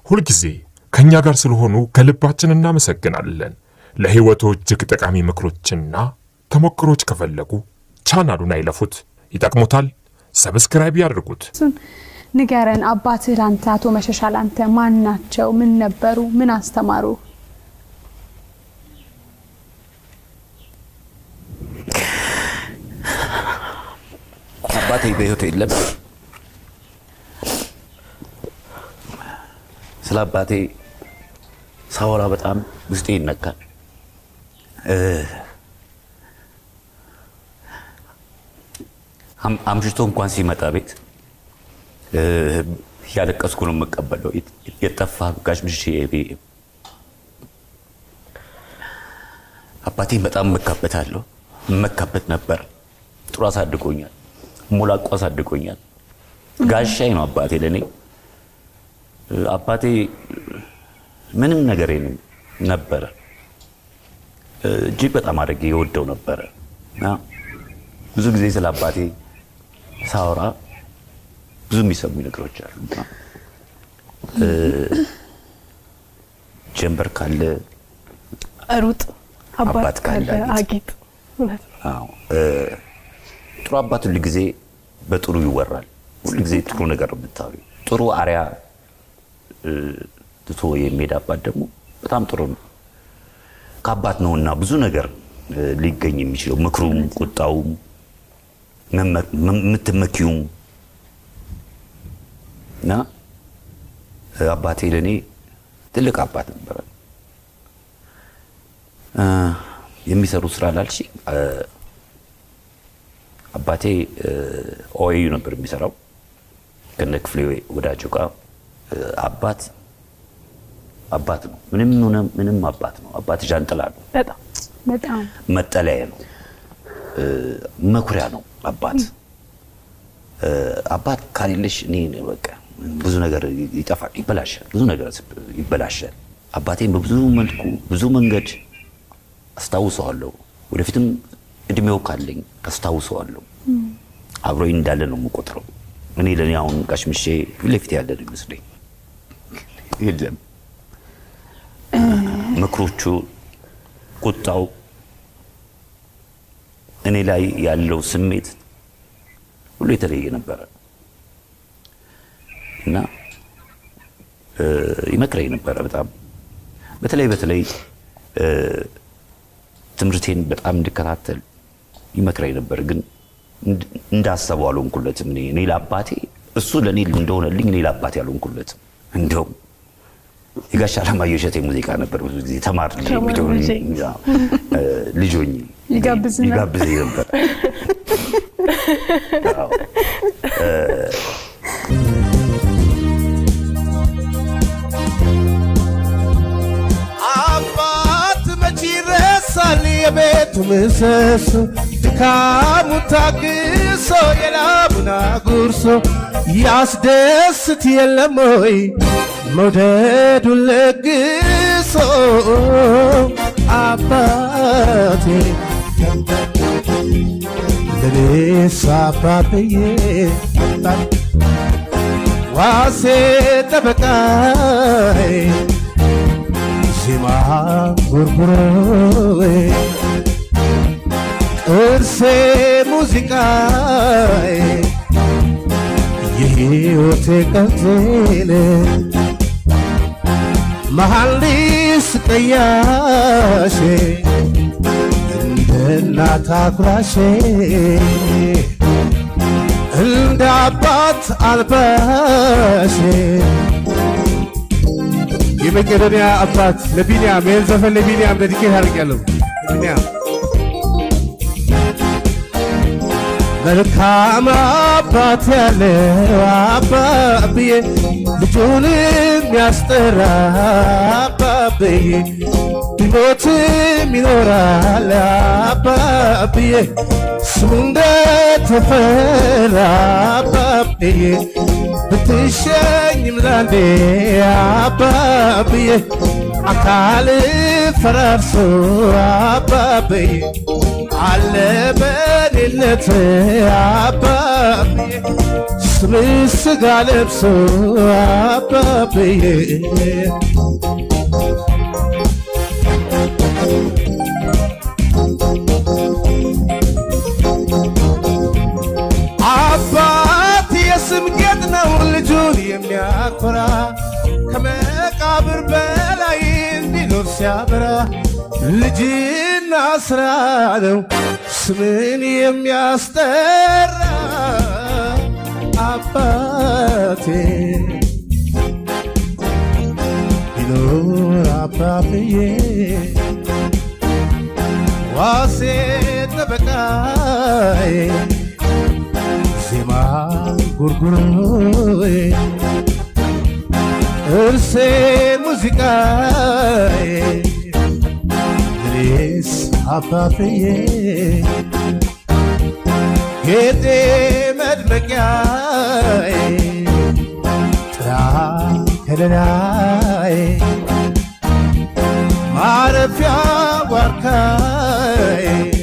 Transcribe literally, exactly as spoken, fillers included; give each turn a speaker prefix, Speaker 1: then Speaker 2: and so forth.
Speaker 1: ሁሉ ጊዜ ከኛ ጋር ስለሆኑ ከልባችን እናመሰግናለን ለህይወቱ እጅግ ጠቃሚ ምክሮችና ተሞክሮች ከፈለጉ ቻናሉን አይለፉት ይጠቅሙታል ሰብስክራይብ ያድርጉት
Speaker 2: ንገረን አባትህ ላንተ አቶ መሸሻ ላንተ ማን ናቸው ምን ነበሩ ምን አስተማሩ
Speaker 3: አባቴ በህይወት የለም ስለ አባቴ ሳወራ በጣም ውስጤ ይነካል አም አምሽቶ እንኳን ሲመጣ ቤት ያለቀስኩ ነው መቀበለው የጠፋ ጋሽ ምሽዬ አባቴ በጣም መካበታለሁ መካበት ነበር ጥሩ አሳድጎኛል ሙላቆ አሳድጎኛል ጋሻይ ነው አባቴ ለኔ አባቴ ምንም ነገር ነበር እጅግ በጣም አድርጌ ይወደው ነበር እና ብዙ ጊዜ ስለ አባቴ ሳወራ ብዙ የሚሰሙ ነገሮች አሉ ጀምበር ካለ
Speaker 2: ሩጥ አባት ካለ አጊጥ
Speaker 3: አዎ ጥሩ አባት ሁሉ ጊዜ በጥሩ ይወራል ሁሉ ጊዜ ጥሩ ነገር ብታወሪ ጥሩ አሪያ ትቶ የሚሄድ አባት ደግሞ በጣም ጥሩ ነው ከአባት ነውና ብዙ ነገር ሊገኝ የሚችለው ምክሩም ቁጣውም ምትመኪውም ና አባቴ ለኔ ትልቅ አባት ነበር የሚሰሩ ስራ ላልሽ አባቴ ኦኤዩ ነበር የሚሰራው ከነ ክፍሌ ወዳጁ ጋር አባት አባት ነው ምንም ምንም አባት ነው አባት ጃንጥላ ነው
Speaker 2: በጣም በጣም
Speaker 3: መጠለያ ነው መኩሪያ ነው አባት አባት ካለሽ እኔ በቃ ብዙ ነገር ይጠፋል ይበላሻል ብዙ ነገር ይበላሻል አባቴን በብዙ መልኩ ብዙ መንገድ አስተዋውሰዋለሁ ወደፊትም እድሜው ካለኝ አስተዋውሰዋለሁ አብሮኝ እንዳለ ነው የምቆጥረው እኔ ለኔ አሁን ጋሽ ምሼ ለፊት ያለ ነው መስለኝ ይደም ምክሮቹ ቁጣው እኔ ላይ ያለው ስሜት ሁሉ የተለየ ነበር እና ይመክረኝ ነበር በጣም በተለይ በተለይ ትምርቴን በጣም እንድከታተል ይመክረኝ ነበር ግን እንዳሰበው አልሆንኩለትም እኔ እኔ ለአባቴ እሱ ለኔ እንደሆነልኝ እኔ ለአባቴ አልሆንኩለትም እንደው ይጋሽ አለማየሁ እሸቴ ሙዚቃ ነበር ብዙ ጊዜ ተማርልኝ ቢዶን ልጆኝ
Speaker 2: ይጋብዝና
Speaker 3: ይጋብዝ ነበር
Speaker 4: አባት መቺረሳል የቤቱ ምሰሶ ድካሙ ታግሶ የላቡና ጉርሶ ያስደስት የለም ወይ መውደዱ ለግሶ አባቴ ለኔስ አባቴ ዋሴ ጠበቃዬ ዜማ ጉርጉሮ እርሴ ሙዚቃዬ የሕይወቴ ቀንዜን መሐሊስ ቀያሼ እንደ እናት አኩራሼ እንደ አባት አልባሼ የመቄዶንያ አባት ለቢኒያም ይህን ዘፈን ለቢኒያም ዴዲኬት አድርጌያለሁ ቢኒያም መልካም አባት ያለው አባብዬ ልጁን የሚያስጠራ አባብዬ ቢሞትም ይኖራል አባብዬ ስሙ እንደተፈራ አባብዬ ብትሸኝም ላንዴ አባብዬ አካል ፈራርሶ አባብዬ على بالي التعبابي سمس قالب سوابابي عباتي اسم قدنا واللجون يمياكرا كما قابر بلاين دينور سيابرا لجينا سرادو سمين يمياسترا عباتي دينور عبابي واسيد نبكاي سما غرغروي ارسل موسيقاي ليس عبابي كده مدمكاي ترى كدناي معرف يا وركاي